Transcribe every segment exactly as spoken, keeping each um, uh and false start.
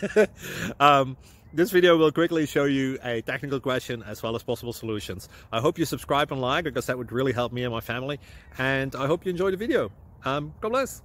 um, this video will quickly show you a technical question as well as possible solutions. I hope you subscribe and like, because that would really help me and my family. And I hope you enjoy the video. Um, God bless.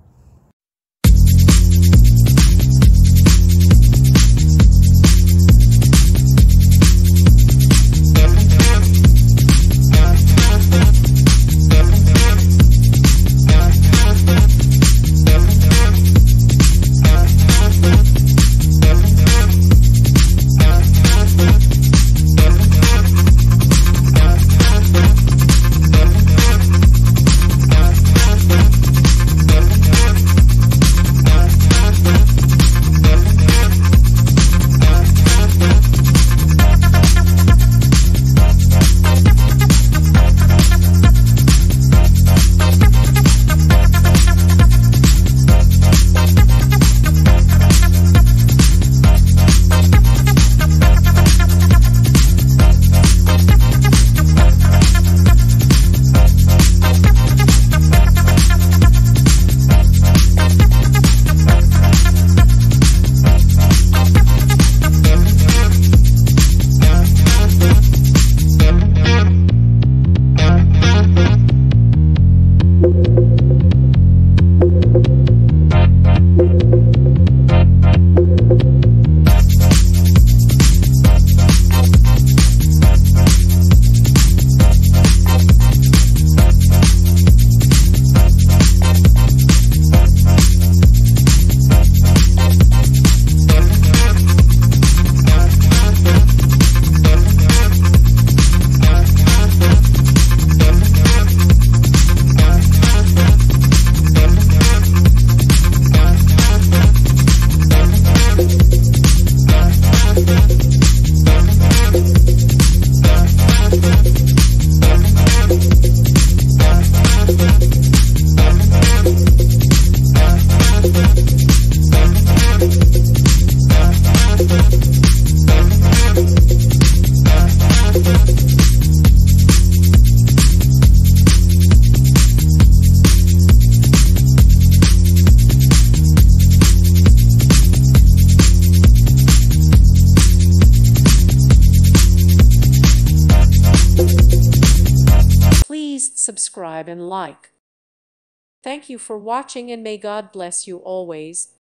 Please subscribe and like. Thank you for watching, and may God bless you always.